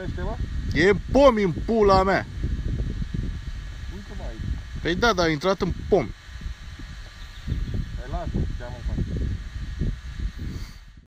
crește, mă? E pomi în pula mea. Uite, mai aici. Păi da, dar a intrat în pomi. Hai, lasă, ce am în față.